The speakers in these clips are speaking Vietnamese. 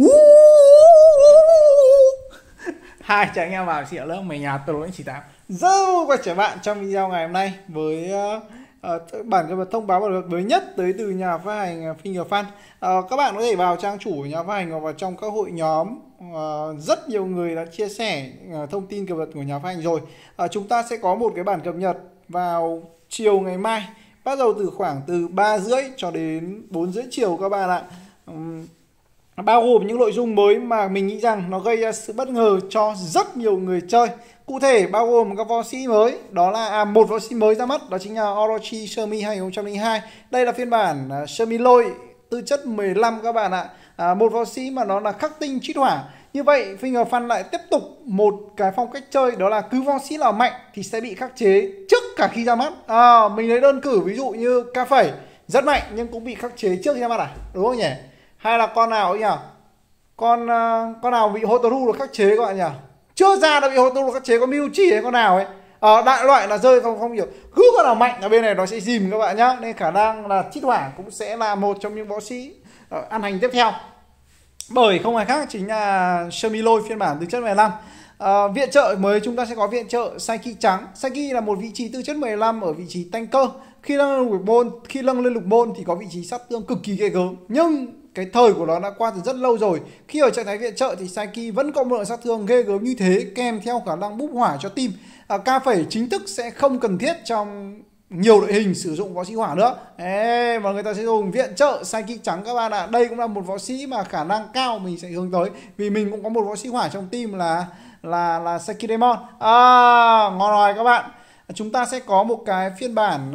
Hai chào anh em vào chị ở lớp mày nhà tôi anh chị Tám. Rất quay trở bạn trong video ngày hôm nay với bản cập nhật thông báo bảo mật mới nhất tới từ nhà phát hành Fingerfan. Các bạn có thể vào trang chủ nhà phát hành hoặc vào trong các hội nhóm. Rất nhiều người đã chia sẻ thông tin cập nhật của nhà phát hành rồi. Chúng ta sẽ có một cái bản cập nhật vào chiều ngày mai, bắt đầu từ khoảng từ 3:30 cho đến 4:30 chiều các bạn ạ. Bao gồm những nội dung mới mà mình nghĩ rằng nó gây ra sự bất ngờ cho rất nhiều người chơi. Cụ thể bao gồm các võ sĩ mới, đó là một võ sĩ mới ra mắt, đó chính là Orochi Shermie 2002. Đây là phiên bản Shermie Lôi tư chất 15 các bạn ạ. Một võ sĩ mà nó là khắc tinh chít hỏa. Như vậy Fingerfan lại tiếp tục một cái phong cách chơi, đó là cứ võ sĩ nào mạnh thì sẽ bị khắc chế trước cả khi ra mắt. Mình lấy đơn cử ví dụ như Ca Phẩy rất mạnh nhưng cũng bị khắc chế trước khi ra mắt đúng không nhỉ? Hay là con nào ấy nhỉ? Con nào bị Hotaru được khắc chế các bạn nhỉ? Chưa ra đã bị Hotaru khắc chế, con Miyuchi hay con nào ấy. Đại loại là rơi không hiểu. Cứ con nào mạnh ở bên này nó sẽ dìm các bạn nhá. Nên khả năng là chít hỏa cũng sẽ là một trong những võ sĩ ăn hành tiếp theo. Bởi không ai khác chính là Shermie Lôi phiên bản tư chất 15. Viện trợ mới chúng ta sẽ có viện trợ Saiki trắng. Saiki là một vị trí tư chất 15 ở vị trí tanker. Khi nâng lên lục môn thì có vị trí sát thương cực kỳ ghê gớm. Nhưng cái thời của nó đã qua từ rất lâu rồi. Khi ở trạng thái viện trợ thì Saiki vẫn có một lượng sát thương ghê gớm như thế, kèm theo khả năng búp hỏa cho team. Ca Phẩy chính thức sẽ không cần thiết trong nhiều đội hình sử dụng võ sĩ hỏa nữa. Mà người ta sẽ dùng viện trợ Saiki trắng các bạn ạ. Đây cũng là một võ sĩ mà khả năng cao mình sẽ hướng tới, vì mình cũng có một võ sĩ hỏa trong team là Saiki Demon. Ngon rồi các bạn. Chúng ta sẽ có một cái phiên bản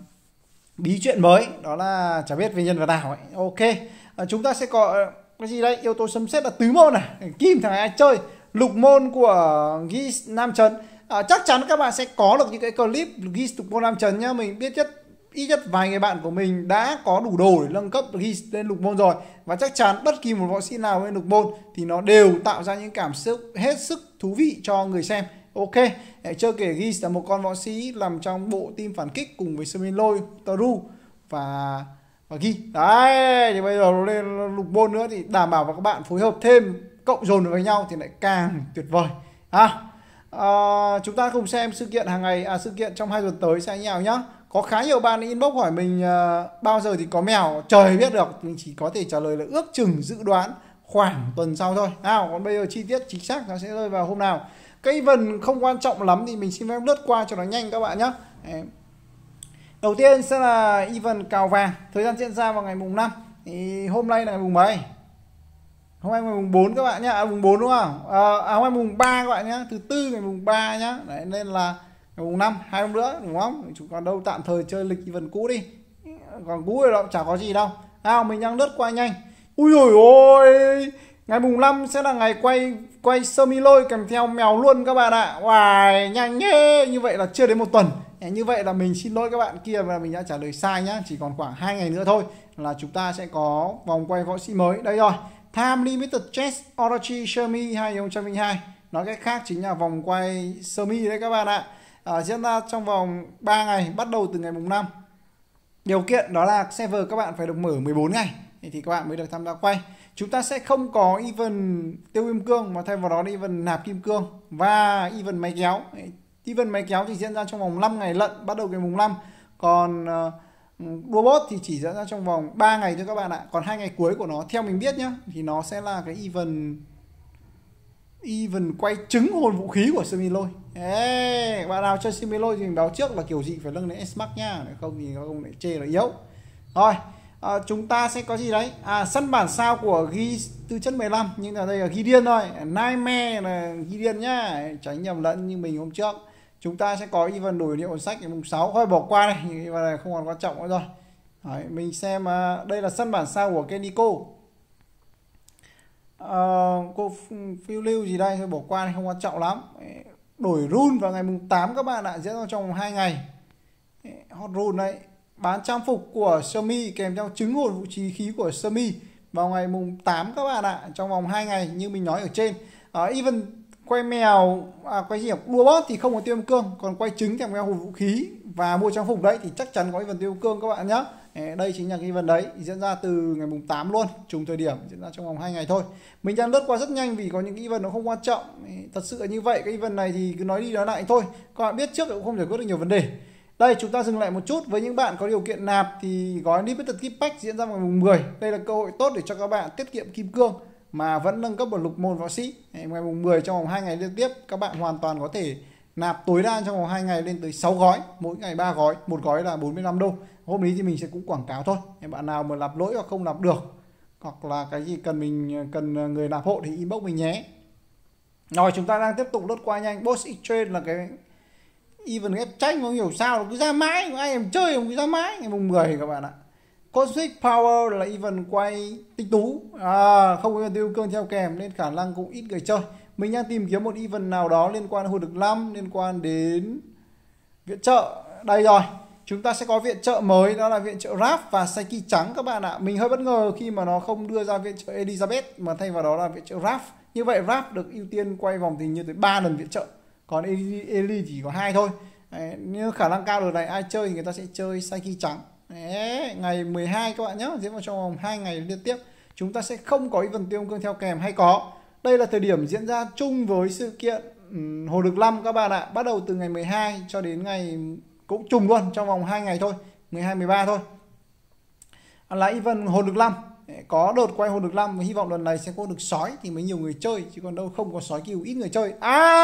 bí truyện mới, đó là chả biết về nhân vật nào ấy. Ok. Chúng ta sẽ có cái gì đây? Yếu tố sấm sét là tứ môn này, kim thằng ai chơi, lục môn của Geese Nam Chấn. Chắc chắn các bạn sẽ có được những cái clip Geese lục môn Nam Chấn nhá. Mình biết ít nhất vài người bạn của mình đã có đủ đồ để nâng cấp Geese lên lục môn rồi, và chắc chắn bất kỳ một võ sĩ nào lên lục môn thì nó đều tạo ra những cảm xúc hết sức thú vị cho người xem. Ok, chưa kể Geese là một con võ sĩ nằm trong bộ team phản kích cùng với Shermie Lôi, Toru và ghi đấy. Thì bây giờ nó lên lục môn nữa thì đảm bảo và các bạn phối hợp thêm cộng dồn với nhau thì lại càng tuyệt vời. Chúng ta cùng xem sự kiện hàng ngày, sự kiện trong 2 tuần tới sẽ như nào nhá. Có khá nhiều bạn inbox hỏi mình bao giờ thì có mèo, trời biết được. Mình chỉ có thể trả lời là ước chừng dự đoán khoảng tuần sau thôi. Còn bây giờ chi tiết chính xác nó sẽ rơi vào hôm nào. Cái event không quan trọng lắm thì mình xin phép lướt qua cho nó nhanh các bạn nhé. Đầu tiên sẽ là event cào vàng, thời gian diễn ra vào ngày mùng 5. Thì hôm nay là ngày mùng mấy? Hôm nay ngày mùng 4 các bạn nhá, mùng 4 đúng không? Hôm nay mùng 3 các bạn nhá, thứ tư ngày mùng 3 nhá. Đấy, nên là ngày mùng 5, 2 hôm nữa đúng không? Chúng còn đâu tạm thời chơi lịch event cũ đi. Còn cũ thì chả có gì đâu. Mình đang lướt qua nhanh. Ui dồi ôi, ngày mùng 5 sẽ là ngày quay Shermie Lôi kèm theo mèo luôn các bạn ạ. Wow, nhanh nhé. Như vậy là chưa đến một tuần. Như vậy là mình xin lỗi các bạn kia và mình đã trả lời sai nhá. Chỉ còn khoảng 2 ngày nữa thôi là chúng ta sẽ có vòng quay võ sĩ mới. Đây rồi, Time Limited Chess Orochi Shermie 2002. Nói cách khác chính là vòng quay Shermie đấy các bạn ạ. Diễn ra trong vòng 3 ngày, bắt đầu từ ngày mùng 5. Điều kiện đó là server các bạn phải được mở 14 ngày thì các bạn mới được tham gia quay. Chúng ta sẽ không có event tiêu kim cương, mà thay vào đó là event nạp kim cương và event máy kéo. Event máy kéo thì diễn ra trong vòng 5 ngày lận, bắt đầu ngày mùng 5. Còn đua bot thì chỉ diễn ra trong vòng 3 ngày thôi các bạn ạ. Còn 2 ngày cuối của nó theo mình biết nhá, thì nó sẽ là cái event quay trứng hồn vũ khí của Shermie Lôi. Bạn nào chơi Shermie Lôi thì mình báo trước là kiểu gì phải nâng đến S-Max nhá, không thì không lại chê là yếu. Rồi, chúng ta sẽ có gì đấy? Sân bản sao của Geese tư chất 15, nhưng mà đây là Gideon thôi. Nightmare là Gideon nhá, tránh nhầm lẫn như mình hôm trước. Chúng ta sẽ có event đổi liệu sách ngày mùng 6. Thôi bỏ qua đây, event này không còn quan trọng nữa rồi. Đấy, mình xem đây là sân bản sao của Keniko. Cô phiêu lưu gì đây, thôi bỏ qua đây, không quan trọng lắm. Đổi rune vào ngày mùng 8 các bạn ạ, diễn ra trong 2 ngày. Hot rune đấy. Bán trang phục của Shermie kèm theo trứng hồn vũ khí của Shermie vào ngày mùng 8 các bạn ạ, trong vòng 2 ngày như mình nói ở trên. Event quay mèo, quay gì nhỉ? Đua bot thì không có tiêu kim cương, còn quay trứng thì có hồn vũ khí và mua trang phục đấy thì chắc chắn có event tiêu kim cương các bạn nhé. Đây chính là cái event đấy, diễn ra từ ngày mùng 8 luôn, trùng thời điểm, diễn ra trong vòng 2 ngày thôi. Mình đang lướt qua rất nhanh vì có những cái event nó không quan trọng. Thật sự là như vậy, cái event này thì cứ nói đi nói lại thôi, các bạn biết trước cũng không giải quyết được nhiều vấn đề. Đây chúng ta dừng lại một chút, với những bạn có điều kiện nạp thì gói Limited Gift Pack diễn ra vào mùng 10. Đây là cơ hội tốt để cho các bạn tiết kiệm kim cương mà vẫn nâng cấp bậc lục môn võ sĩ. Ngày mùng 10 trong vòng 2 ngày liên tiếp, các bạn hoàn toàn có thể nạp tối đa trong vòng 2 ngày lên tới 6 gói, mỗi ngày 3 gói, một gói là 45 đô. Hôm nay thì mình sẽ cũng quảng cáo thôi. Bạn nào mà nạp lỗi hoặc không nạp được, hoặc là cái gì cần người nạp hộ thì inbox mình nhé. Rồi chúng ta đang tiếp tục lướt qua nhanh. Boss Exchange là cái event ghép tranh, không hiểu sao nó cứ ra mãi, ai em chơi không cứ ra mãi. Ngày mùng 10 các bạn ạ. Cosmic Power là event quay tinh tú, không có tiêu cương theo kèm nên khả năng cũng ít người chơi. Mình đang tìm kiếm một event nào đó liên quan đến hồn lực 5, liên quan đến viện trợ. Đây rồi, chúng ta sẽ có viện trợ mới, đó là viện trợ Raph và Psyche trắng các bạn ạ. Mình hơi bất ngờ khi mà nó không đưa ra viện trợ Elizabeth mà thay vào đó là viện trợ Raph. Như vậy Raph được ưu tiên quay vòng tình như tới 3 lần viện trợ, còn Eli chỉ có 2 thôi. Nhưng khả năng cao đợt này ai chơi thì người ta sẽ chơi Psyche trắng. Ngày 12 các bạn nhé, diễn vào trong vòng 2 ngày liên tiếp. Chúng ta sẽ không có event tiêu cương theo kèm hay có. Đây là thời điểm diễn ra chung với sự kiện hồn lực 5 các bạn ạ. Bắt đầu từ ngày 12 cho đến ngày cũng trùng luôn trong vòng 2 ngày thôi, 12 13 thôi. Là event hồn lực 5. Có đợt quay hồn lực 5 và hy vọng lần này sẽ có được sói thì mới nhiều người chơi, chứ còn đâu không có sói kill ít người chơi.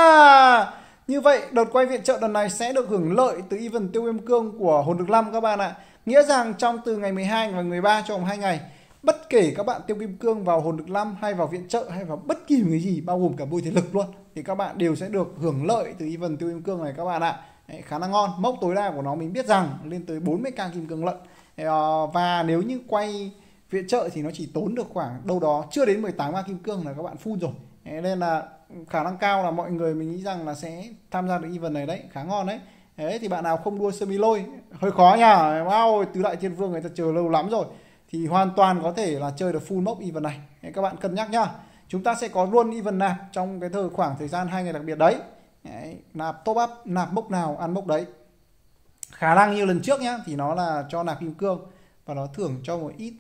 Như vậy đợt quay viện trợ lần này sẽ được hưởng lợi từ event tiêu kim cương của hồn lực 5 các bạn ạ. Nghĩa rằng trong từ ngày 12 và 13 trong vòng 2 ngày, bất kể các bạn tiêu kim cương vào hồn lực 5 hay vào viện trợ hay vào bất kỳ cái gì bao gồm cả bùi thể lực luôn thì các bạn đều sẽ được hưởng lợi từ event tiêu kim cương này các bạn ạ. Khá là ngon, mốc tối đa của nó mình biết rằng lên tới 40k kim cương lận. Và nếu như quay viện trợ thì nó chỉ tốn được khoảng đâu đó chưa đến 18k kim cương là các bạn full rồi. Nên là khả năng cao là mọi người mình nghĩ rằng là sẽ tham gia được event này đấy, khá ngon đấy. Đấy thì bạn nào không đua semi lôi hơi khó nha, tứ đại thiên vương người ta chờ lâu lắm rồi thì hoàn toàn có thể là chơi được full mốc event này. Các bạn cân nhắc nhá. Chúng ta sẽ có luôn event nạp trong cái khoảng thời gian 2 ngày đặc biệt đấy. Nạp top up, nạp mốc nào ăn mốc đấy. Khả năng như lần trước nhá thì nó là cho nạp kim cương và nó thưởng cho một ít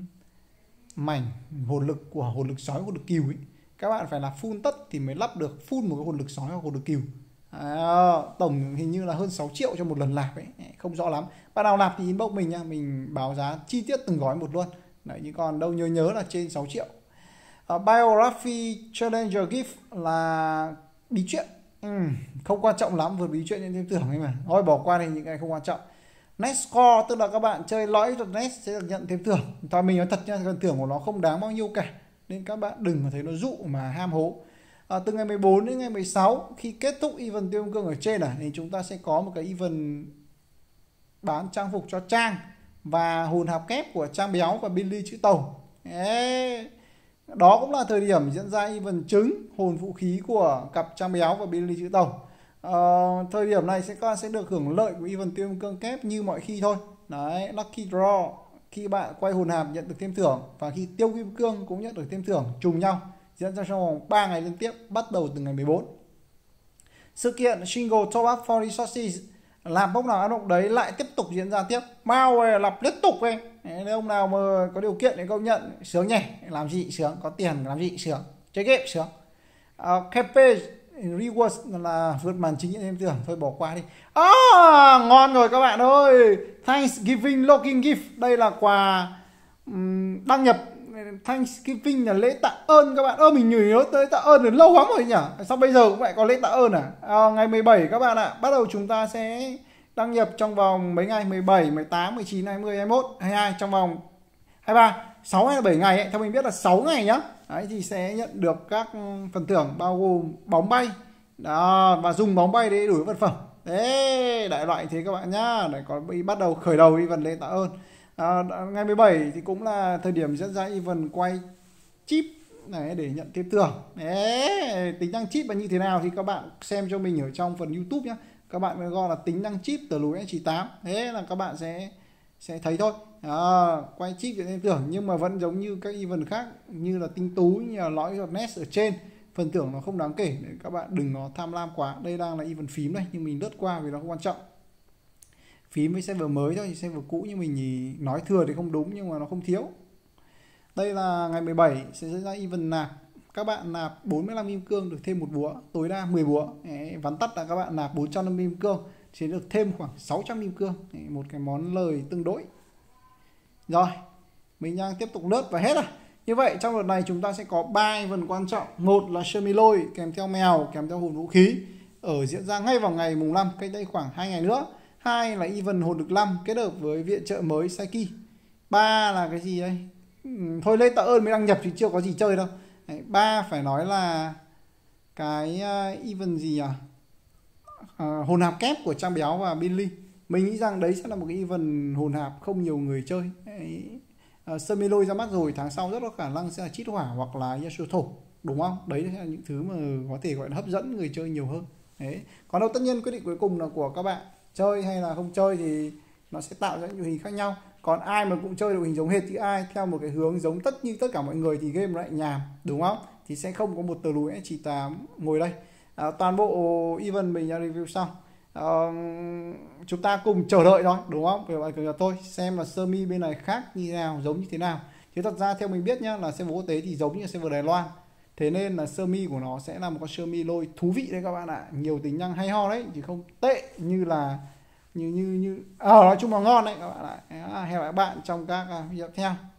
mảnh hồn lực của hồn lực sói, hồn lực cừu ấy. Các bạn phải là full tất thì mới lắp được full một cái hồn lực sói hoặc hồn lực cừu. Tổng hình như là hơn 6 triệu cho một lần nạp ấy, không rõ lắm. Bạn nào nạp thì inbox mình nha, mình báo giá chi tiết từng gói một luôn. Đấy, nhưng còn đâu nhớ là trên 6 triệu. Biography Challenger Gift là bí chuyện. Không quan trọng lắm, vượt bí chuyện những thêm thưởng ấy mà. Thôi bỏ qua thì những cái không quan trọng. Next score tức là các bạn chơi lõi thuật next sẽ được nhận thêm thưởng. Thôi mình nói thật nha, phần thưởng của nó không đáng bao nhiêu cả. Nên các bạn đừng có thấy nó dụ mà ham hố. Từ ngày 14 đến ngày 16 khi kết thúc event tiêu kim cương ở trên này thì chúng ta sẽ có một cái event bán trang phục cho Trang và hồn hạp kép của Trang Béo và Billy chữ tàu. Đó cũng là thời điểm diễn ra event trứng hồn vũ khí của cặp Trang Béo và Billy chữ tàu. Thời điểm này các bạn sẽ được hưởng lợi của event tiêu kim cương kép như mọi khi thôi. Đấy, lucky draw, khi bạn quay hồn hạp nhận được thêm thưởng và khi tiêu kim cương cũng nhận được thêm thưởng trùng nhau, diễn ra trong vòng 3 ngày liên tiếp bắt đầu từ ngày 14. Sự kiện single top up for resources làm mốc nào ăn mốc đấy lại tiếp tục diễn ra tiếp, bao lặp liên tục ấy. Nếu ông nào mà có điều kiện để công nhận sướng nhỉ, làm gì sướng, có tiền làm gì sướng, chơi game sướng. Campaign rewards là vượt màn chính thêm thưởng, thôi bỏ qua đi. Ngon rồi các bạn ơi. Thanksgiving login gift, đây là quà đăng nhập Thanksgiving là lễ tạ ơn các bạn. Mình nhớ tới tạ ơn từ lâu lắm rồi nhỉ, sao bây giờ cũng lại có lễ tạ ơn ngày 17 các bạn ạ. Bắt đầu chúng ta sẽ đăng nhập trong vòng mấy ngày, 17, 18, 19, 20, 21, 22, trong vòng 23, 6 hay 7 ngày ấy. Theo mình biết là 6 ngày nhá. Đấy thì sẽ nhận được các phần thưởng bao gồm bóng bay đó, và dùng bóng bay để đổi vật phẩm. Đấy, đại loại thế các bạn nhá. Đấy, có bắt đầu khởi đầu event lễ tạ ơn. Ngày 17 thì cũng là thời điểm diễn ra event quay chip này để nhận thêm thưởng. Đấy, tính năng chip là như thế nào thì các bạn xem cho mình ở trong phần YouTube nhé. Các bạn gọi là tính năng chip từ lối H8. Thế là các bạn sẽ thấy thôi. Quay chip để thêm thưởng nhưng mà vẫn giống như các event khác như là tinh tú, như là lõi giọt nest ở trên phần thưởng nó không đáng kể, để các bạn đừng có tham lam quá. Đây đang là even phím đây, nhưng mình lướt qua vì nó không quan trọng. Phím với server mới thôi, server cũ như mình thì nói thừa thì không đúng, nhưng mà nó không thiếu. Đây là ngày 17 sẽ diễn ra even nạp. Các bạn nạp 45 kim cương được thêm một búa, tối đa 10 búa. Đấy, vắn tắt là các bạn nạp 450 kim cương sẽ được thêm khoảng 600 kim cương. Đấy, một cái món lời tương đối. Rồi, mình đang tiếp tục lướt và hết rồi. Như vậy trong đợt này chúng ta sẽ có 3 event quan trọng. Một là Sơ Mi Lôi kèm theo mèo, kèm theo hồn vũ khí ở diễn ra ngay vào ngày mùng 5, cách đây khoảng 2 ngày nữa. Hai là event hồn lực 5 kết hợp với viện trợ mới Saiki. Ba là cái gì đây? Thôi lên tạ ơn mới đăng nhập thì chưa có gì chơi đâu. Ba phải nói là cái event gì à? Hồn hạp kép của Trang Béo và Billy. Mình nghĩ rằng đấy sẽ là một cái event hồn hạp không nhiều người chơi. Sơ Mi Lôi ra mắt rồi, tháng sau rất có khả năng sẽ là Chít Hỏa hoặc là Yasuo Thổ, đúng không? Đấy là những thứ mà có thể gọi là hấp dẫn người chơi nhiều hơn. Đấy. Còn đâu tất nhiên quyết định cuối cùng là của các bạn, chơi hay là không chơi thì nó sẽ tạo ra những đội hình khác nhau. Còn ai mà cũng chơi đội hình giống hệt thì ai theo một cái hướng giống như tất cả mọi người thì game lại nhàm, đúng không? Thì sẽ không có một tờ lùi SG8 ngồi đây. Toàn bộ event mình đã review xong. Chúng ta cùng chờ đợi thôi, đúng không? Bây giờ tôi xem là Sơ Mi bên này khác như thế nào, giống như thế nào. Chứ thật ra theo mình biết nhá, là server quốc tế thì giống như server Đài Loan. Thế nên là Sơ Mi của nó sẽ là một con Sơ Mi Lôi thú vị đấy các bạn ạ. Nhiều tính năng hay ho đấy, chứ không tệ như là nói chung là ngon đấy các bạn ạ. Hẹn gặp lại các bạn trong các video tiếp theo.